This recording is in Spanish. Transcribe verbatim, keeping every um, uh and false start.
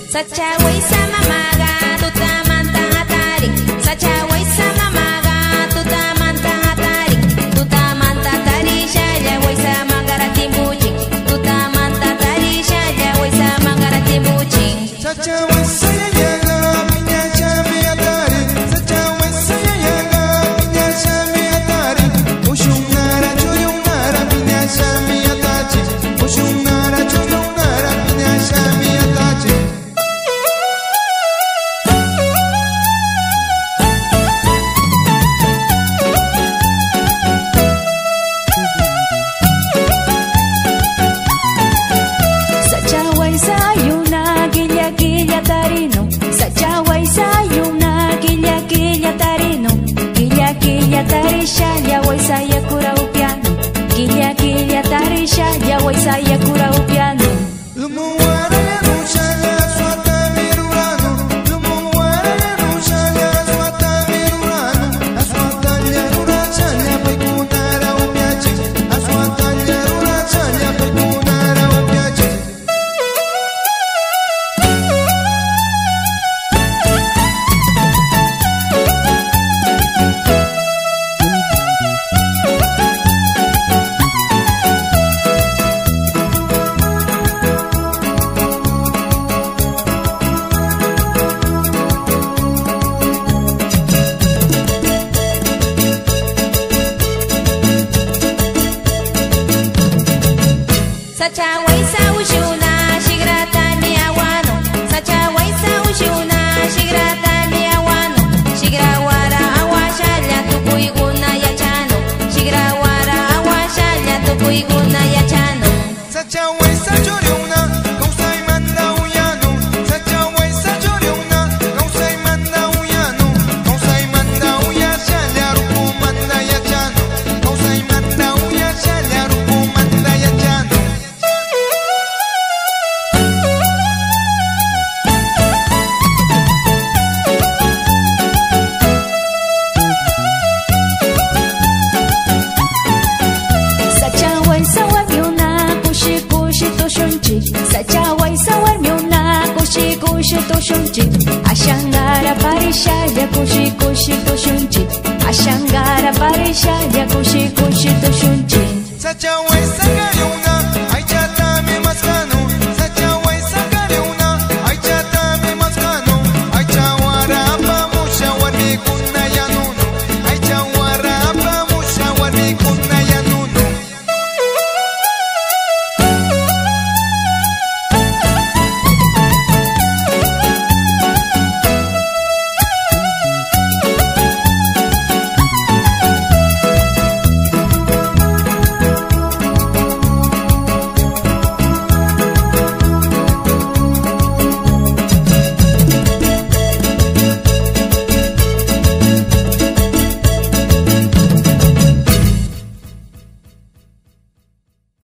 Sacha waisa mamaga tuta manta hatari. Sacha waisa mamaga tuta manta hatari. Tuta manta tarisha ya waisa mangara timbuchi. Tuta manta tarisha ya waisa mangara timbuchi. Sacha waisa yaga pinya chami hatari. Sacha waisa yaga pinya chami hatari. Ushunara chuyunara pinya chami hatari. Ushunara chuyunara pinya chami hatari. Tarisha ya waisa ya kura upiano. Kilia kilia tarisha ya waisa ya kura upiano. Lumuara ya nushaya swata mirurano. Lumuara ya nushaya swata mirurano. Aswata ya rurachanya paikunara upiachi. Aswata ya rurachanya paikunara upiachi. Sacha waisa ushuna shigrata ni awano. Sacha waisa ushuna shigrata ni awano. Shigrawara awashalya tukuiguna ya chano. Shigrawara awashalya tukuiguna ya chano. Sacha waisa choriuna kausai manda uyano. Sacha waisa choriuna kausai manda uyano. Kausai manda uyashalya rupu manda ya chano. Kausai manda uyashalya rupu manda ya chano. Sacha waisa warmiuna kushi kushi toshunchi. Sacha waisa warmiuna kushi kushi toshunchi. Ashangara parisha ya kushi kushi toshunchi. Ashangara parisha ya kushi kushi toshunchi. Sacha waisa kariuna